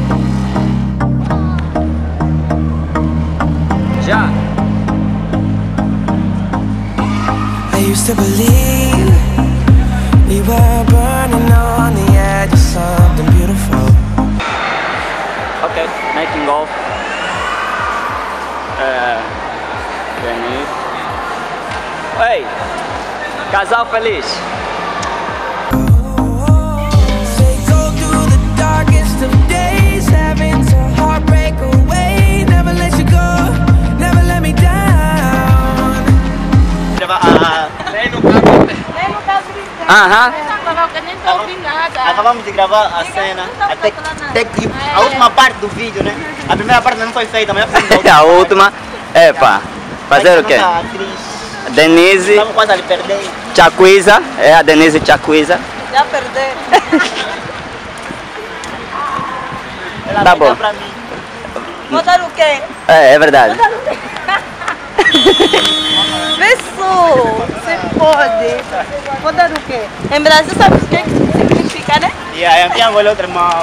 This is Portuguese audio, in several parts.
Já. I used to believe we were burning on the edge of something beautiful. Ok, making of. Denise. Ei, casal feliz. They go through the darkest of days, having to heartbreak away. Never let you go, never let me down. Aham. Acabamos de gravar a cena, até que a última parte do vídeo, né? A primeira parte não foi feita, mas A última. Epa, fazer o quê? A atriz, Denise estamos quase a lhe perder. Chacuiza, é a Denise Chacuiza. Já perdeu. Ela Tá vai dar bom. pra mim. Botar o quê? É verdade. Pessoal, você pode. Botar o quê? Em Brasil sabe o que significa, né? E aí, aqui agora outra mal.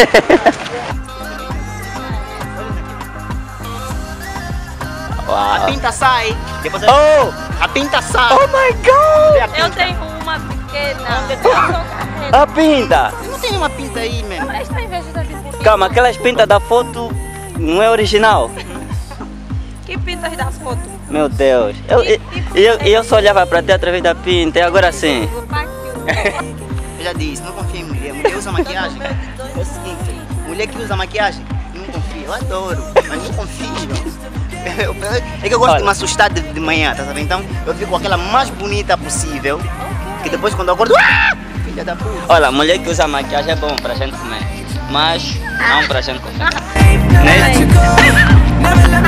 A pinta sai. Depois Oh! a pinta sai. Oh my god! Eu tenho uma pequena. A pinta! Não tem uma pinta aí, mano. Mas está investida de bonito. Calma, aquelas pintas da foto não é original. Que pintas das fotos? Meu Deus. Eu só olhava pra ti através da pinta e agora sim. Eu já disse, não confio em mulher. Mulher usa maquiagem. É o seguinte, mulher que usa maquiagem, não confio. Eu adoro, mas não confio. É que eu gosto de me assustar de manhã, tá sabendo? Então eu fico com aquela mais bonita possível. Que depois quando eu acordo, filha da puta. Olha, mulher que usa maquiagem é bom pra gente comer, mas não pra gente comer. Never let you go, never let